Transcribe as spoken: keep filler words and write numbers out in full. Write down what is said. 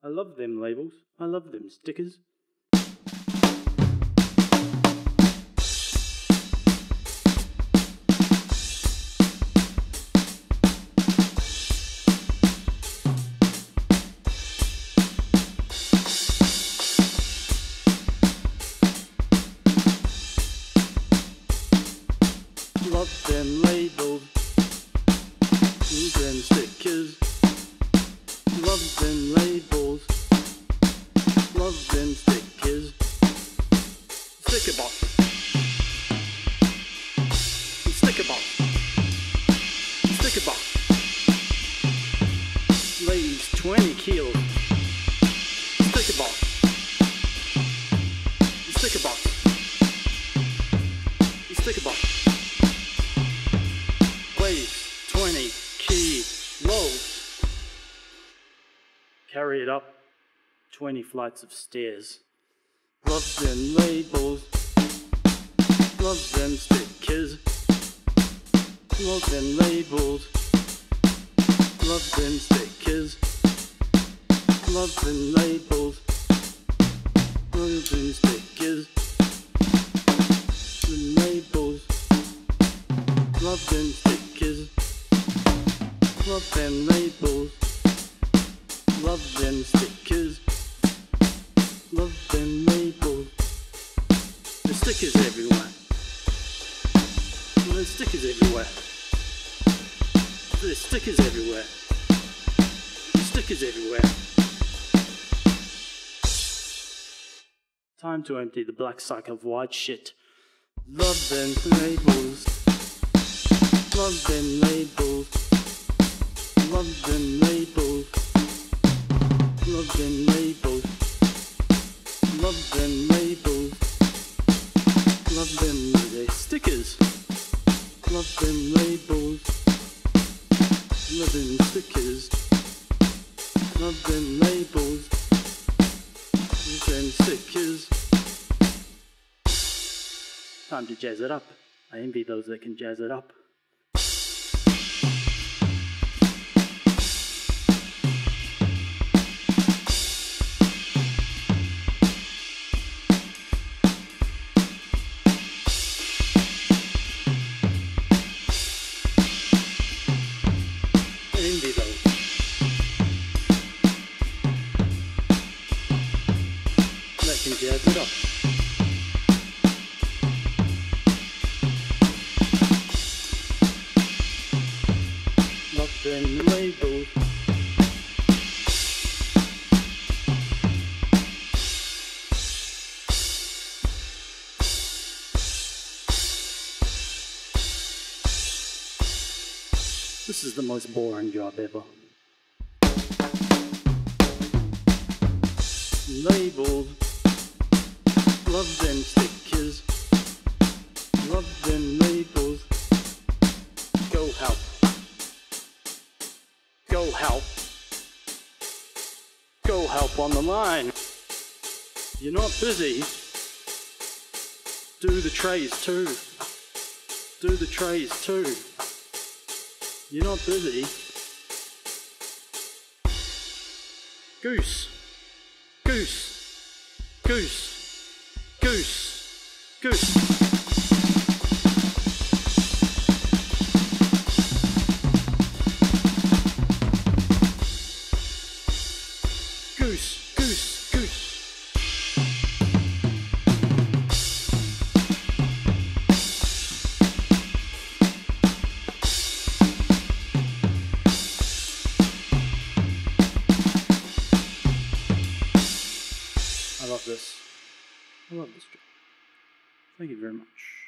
I love them labels. I love them stickers. Love them labels, them stickers. Love them labels, love them stickers. Sticker box, sticker box, sticker box. Weighs twenty kilos. Sticker box, sticker box, sticker box. Weighs twenty kilos. Carry it up twenty flights of stairs. Love them labels, love them stickers. Love them labels, love them stickers. Love them labels, love them stickers. The labels, love them stickers. Love them labels, love them stickers. Love them labels. There's stickers everywhere. There's stickers everywhere. There's stickers everywhere. There's stickers everywhere. Time to empty the black sack of white shit. Love them labels. Love them labels. Love them labels. Love them labels. Love them labels. Love them they're stickers. Love them labels. Love them stickers. Love them labels. Love them stickers. Time to jazz it up. I envy those that can jazz it up. Envy those. That can jazz it up. Love them labels. This is the most boring job ever. Labels. Love them stickers. Love them labels. Go help. Go help. Go help on the line. You're not busy. Do the trays too. Do the trays too. You're not busy. Goose. Goose. Goose. Goose. Goose. Goose, goose, goose. I love this. I love this job. Thank you very much.